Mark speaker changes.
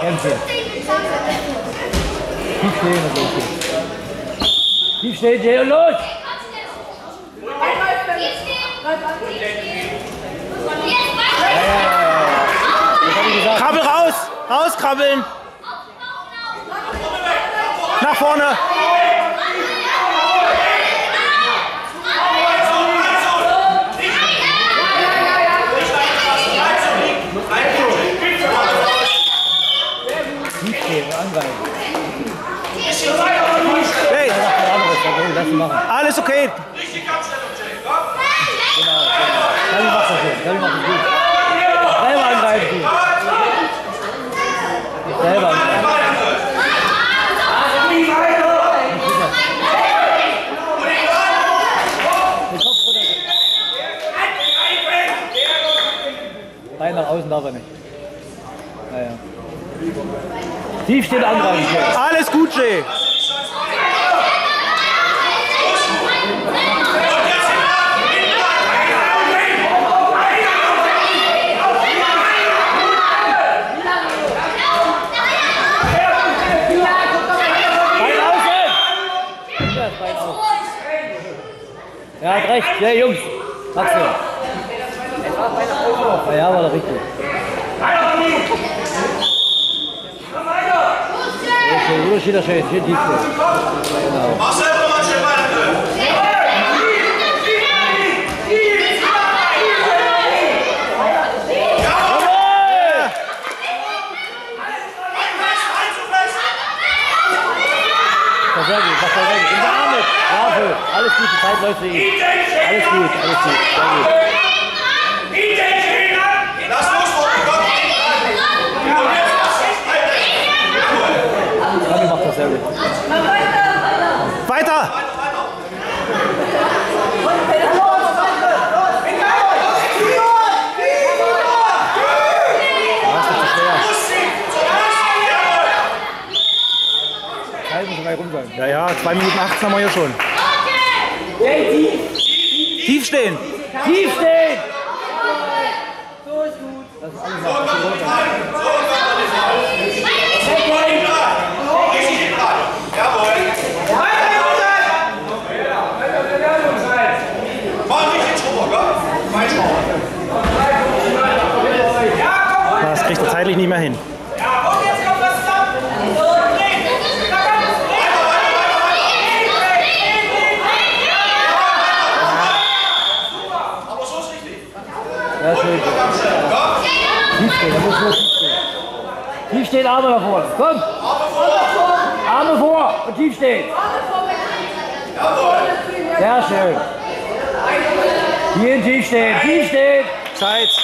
Speaker 1: Kämpfen. Tief stehen und los. Tief stehen, Jay, und los! Ja.
Speaker 2: Krabbel raus! Rauskrabbeln! Nach vorne!
Speaker 1: Tief stehen und angreifen.
Speaker 2: Hey!
Speaker 1: Lass ihn machen.
Speaker 2: Alles okay!
Speaker 1: Genau. Gabi macht das gut. Gabi macht das gut. Selber angreifen. Selber angreifen. Bein nach außen darf er nicht. Naja. Tief stehen angreifen.
Speaker 2: Alles gut, Jay!
Speaker 1: Ja, hat recht. Ja, Jungs. Axel. Ja, war doch richtig. Wo steht der Scheiß? Hier tief. Genau.
Speaker 3: Mach selber mal schön weiter.
Speaker 1: Sehr gut, mach sehr gut. In der Arme. Bravo. Alles gut, die Zeit läuft für ihn. Alles gut, alles gut. Sehr gut.
Speaker 3: Lass los,
Speaker 1: Rami macht das sehr gut.
Speaker 2: Weiter! Ja, ja, 2 Minuten 18 haben wir hier schon. Tief stehen!
Speaker 1: Tief stehen!
Speaker 4: So ist gut.
Speaker 1: Das ist alles noch.
Speaker 2: Das kriegt er zeitlich nicht mehr hin.
Speaker 1: Ja, schön. Tief stehen, da muss nur tief stehen. Tief stehen, Arme nach vorne. Komm! Arme vor und tief stehen. Sehr schön. Hier tief stehen, tief stehen.
Speaker 2: Zeit.